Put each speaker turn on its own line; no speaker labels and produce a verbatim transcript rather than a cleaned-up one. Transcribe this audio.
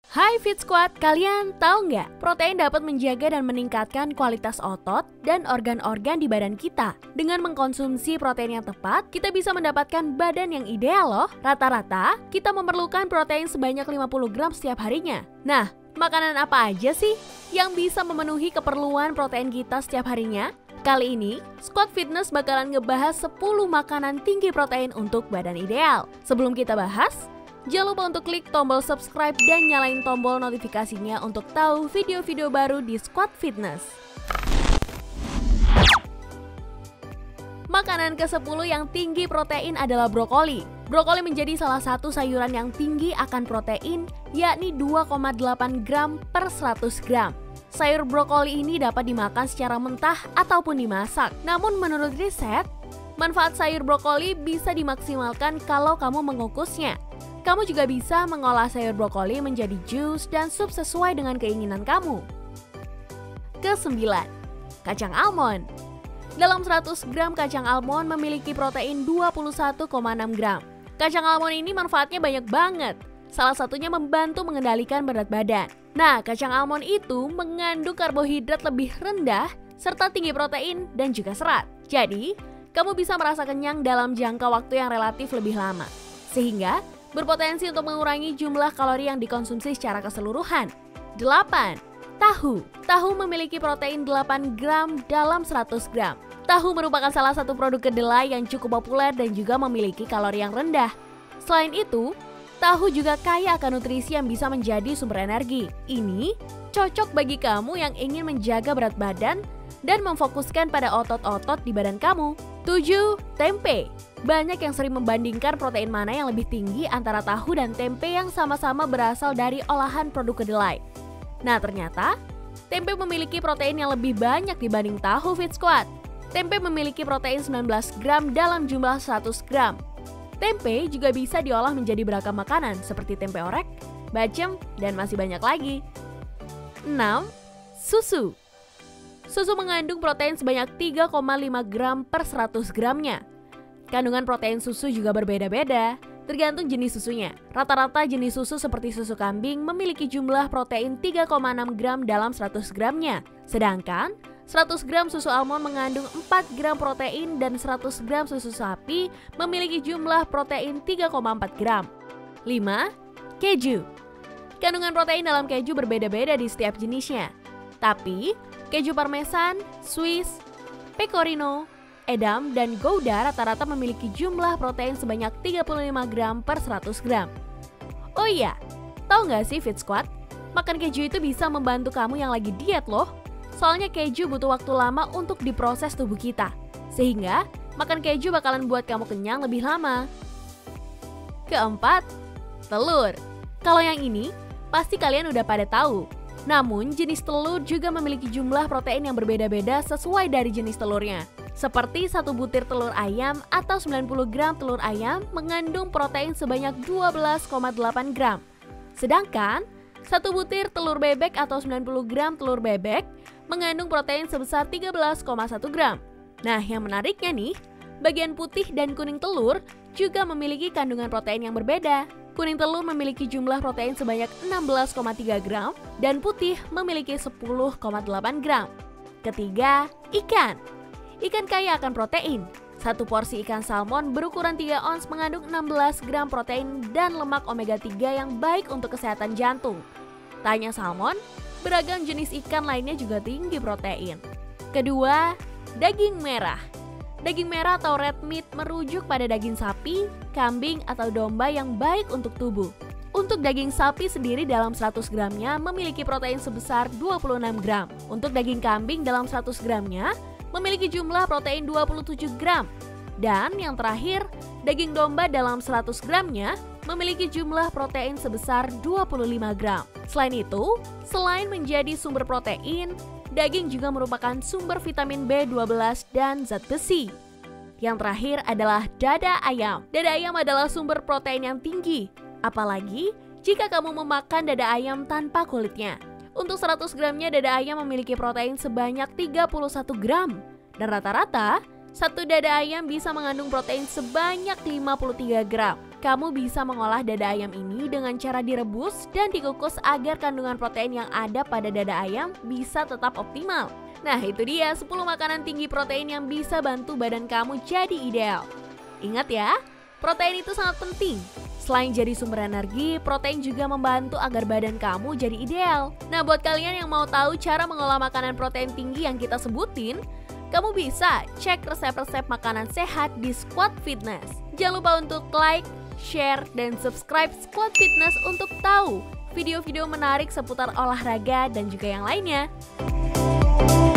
Hai Fit Squad, kalian tahu nggak? Protein dapat menjaga dan meningkatkan kualitas otot dan organ-organ di badan kita. Dengan mengkonsumsi protein yang tepat, kita bisa mendapatkan badan yang ideal loh. Rata-rata, kita memerlukan protein sebanyak lima puluh gram setiap harinya. Nah, makanan apa aja sih yang bisa memenuhi keperluan protein kita setiap harinya? Kali ini, Squad Fitness bakalan ngebahas sepuluh makanan tinggi protein untuk badan ideal. Sebelum kita bahas, jangan lupa untuk klik tombol subscribe dan nyalain tombol notifikasinya untuk tahu video-video baru di Squad Fitness. Makanan kesepuluh yang tinggi protein adalah brokoli. Brokoli menjadi salah satu sayuran yang tinggi akan protein, yakni dua koma delapan gram per seratus gram. Sayur brokoli ini dapat dimakan secara mentah ataupun dimasak. Namun menurut riset, manfaat sayur brokoli bisa dimaksimalkan kalau kamu mengukusnya. Kamu juga bisa mengolah sayur brokoli menjadi jus dan sup sesuai dengan keinginan kamu. Kesembilan, kacang almond. Dalam seratus gram kacang almond memiliki protein dua puluh satu koma enam gram. Kacang almond ini manfaatnya banyak banget. Salah satunya membantu mengendalikan berat badan. Nah, kacang almond itu mengandung karbohidrat lebih rendah serta tinggi protein dan juga serat. Jadi, kamu bisa merasa kenyang dalam jangka waktu yang relatif lebih lama. Sehingga berpotensi untuk mengurangi jumlah kalori yang dikonsumsi secara keseluruhan. Delapan, tahu. Tahu memiliki protein delapan gram dalam seratus gram. Tahu merupakan salah satu produk kedelai yang cukup populer dan juga memiliki kalori yang rendah. Selain itu, tahu juga kaya akan nutrisi yang bisa menjadi sumber energi. Ini cocok bagi kamu yang ingin menjaga berat badan dan memfokuskan pada otot-otot di badan kamu. Tujuh, tempe. Banyak yang sering membandingkan protein mana yang lebih tinggi antara tahu dan tempe yang sama-sama berasal dari olahan produk kedelai. Nah, ternyata tempe memiliki protein yang lebih banyak dibanding tahu, Fit Squad. Tempe memiliki protein sembilan belas gram dalam jumlah seratus gram. Tempe juga bisa diolah menjadi beragam makanan seperti tempe orek, bacem, dan masih banyak lagi. Enam, susu. Susu mengandung protein sebanyak tiga koma lima gram per seratus gramnya. Kandungan protein susu juga berbeda-beda, tergantung jenis susunya. Rata-rata jenis susu seperti susu kambing memiliki jumlah protein tiga koma enam gram dalam seratus gramnya. Sedangkan seratus gram susu almond mengandung empat gram protein dan seratus gram susu sapi memiliki jumlah protein tiga koma empat gram. Lima, keju. Kandungan protein dalam keju berbeda-beda di setiap jenisnya. Tapi, keju parmesan, Swiss, pecorino, edam, dan gouda rata-rata memiliki jumlah protein sebanyak tiga puluh lima gram per seratus gram. Oh iya, tahu nggak sih Fit Squad? Makan keju itu bisa membantu kamu yang lagi diet loh. Soalnya keju butuh waktu lama untuk diproses tubuh kita. Sehingga, makan keju bakalan buat kamu kenyang lebih lama. Keempat, telur. Kalau yang ini, pasti kalian udah pada tahu. Namun, jenis telur juga memiliki jumlah protein yang berbeda-beda sesuai dari jenis telurnya. Seperti satu butir telur ayam atau sembilan puluh gram telur ayam mengandung protein sebanyak dua belas koma delapan gram. Sedangkan, satu butir telur bebek atau sembilan puluh gram telur bebek mengandung protein sebesar tiga belas koma satu gram. Nah, yang menariknya nih, bagian putih dan kuning telur juga memiliki kandungan protein yang berbeda. Kuning telur memiliki jumlah protein sebanyak enam belas koma tiga gram dan putih memiliki sepuluh koma delapan gram. Ketiga, ikan. Ikan kaya akan protein. Satu porsi ikan salmon berukuran tiga ons mengandung enam belas gram protein dan lemak omega tiga yang baik untuk kesehatan jantung. Tak hanya salmon, beragam jenis ikan lainnya juga tinggi protein. Kedua, daging merah. Daging merah atau red meat merujuk pada daging sapi, kambing, atau domba yang baik untuk tubuh. Untuk daging sapi sendiri dalam seratus gramnya memiliki protein sebesar dua puluh enam gram. Untuk daging kambing dalam seratus gramnya memiliki jumlah protein dua puluh tujuh gram. Dan yang terakhir, daging domba dalam seratus gramnya memiliki jumlah protein sebesar dua puluh lima gram. Selain itu, selain menjadi sumber protein, daging juga merupakan sumber vitamin B dua belas dan zat besi. Yang terakhir adalah dada ayam. Dada ayam adalah sumber protein yang tinggi, apalagi jika kamu memakan dada ayam tanpa kulitnya. Untuk seratus gramnya dada ayam memiliki protein sebanyak tiga puluh satu gram. Dan rata-rata, satu dada ayam bisa mengandung protein sebanyak lima puluh tiga gram. Kamu bisa mengolah dada ayam ini dengan cara direbus dan dikukus agar kandungan protein yang ada pada dada ayam bisa tetap optimal. Nah, itu dia sepuluh makanan tinggi protein yang bisa bantu badan kamu jadi ideal. Ingat ya, protein itu sangat penting. Selain jadi sumber energi, protein juga membantu agar badan kamu jadi ideal. Nah, buat kalian yang mau tahu cara mengolah makanan protein tinggi yang kita sebutin, kamu bisa cek resep-resep makanan sehat di Squad Fitness. Jangan lupa untuk like, share, dan subscribe Squad Fitness untuk tahu video-video menarik seputar olahraga dan juga yang lainnya.